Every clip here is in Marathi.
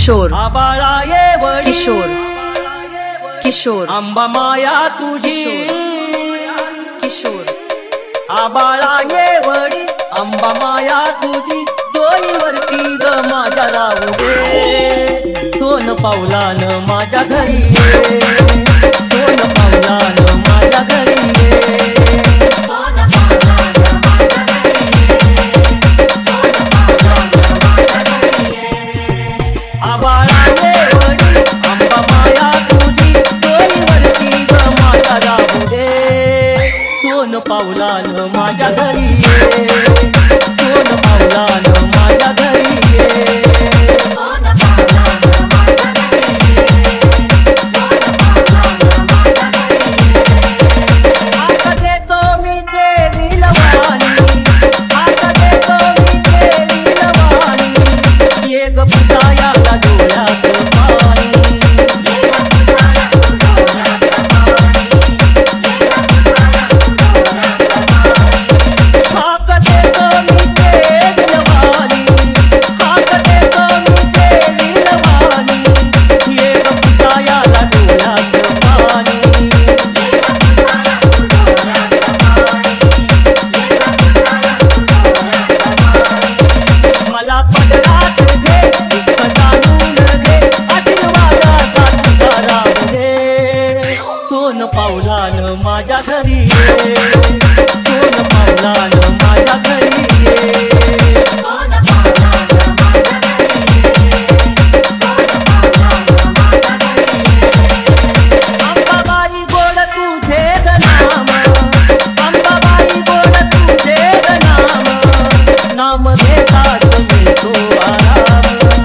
किशोर आबाळा येवडी किशोर किशोर आंबा माया तुझी किशोर आबाळा येवडी आंबा माया तुझी डोईवरती ग माझ्या राहू दे सोन पावलान माझ्या घरी ये सोन पावलान माझ्या घरी ये आबाळा येवडी आंबा माया तुझी डोईवरती ग माझ्या राहू दे सोन पावलान माझ्या घरी ये सोन पावलान माझ्या घरी ये आता देतो मी देवी लवानी आता देतो मी देवी लवानी एक पुजायाला डोळ्यात पाणी हाक देतो मी देवी लवानी हाक देतो मी देवी लवानी एक पुजायाला डोळ्यात पाणी मला पदरात घे दुःख जाणून घे आशीर्वादाचा तुझा राहू दे सोन पावलान माझ्या घरी ये सोन पावलान माझ्या घरी ये अंबाबाई गोड तुझे ग नाम अंबाबाई गोड तुझे ग नाम घेतात मिळतो आराम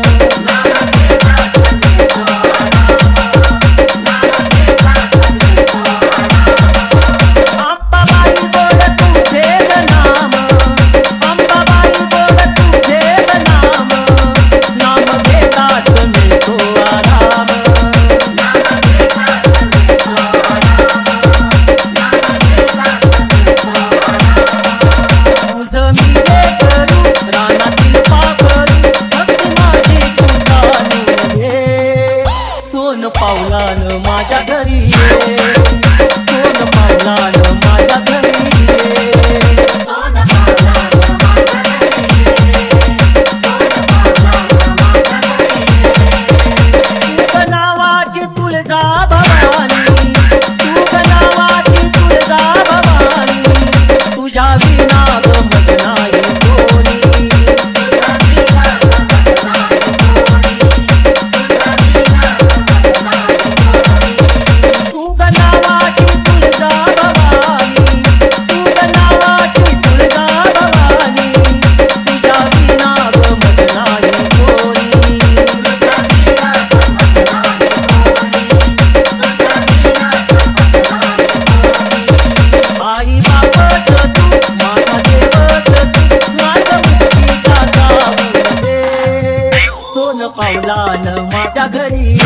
अंबाबाई गोड तुझे ग नाम अंबाबाई गोड तुझे ग नाम घेतात मिळतो आराम तुझं मी करू रानातील पाखरू भक्ती माझी तू जाणून घे सोन पावलान माझ्या घरी ये सोन पावलान माझ्या घरी ये तू नावाची तुळजा भवानी तू नावाची तुळजा भवानी तुझ्या विना गमत नाही कोणी तू नावाची तुळजा भवानी तू नावाची तुळजा भवानी तुझ्या विना गमत नाही कोणी आई बापच तू माझा देवच तू माझा मुक्तीचा गाऊन दे सोन पावलान माझ्या घरी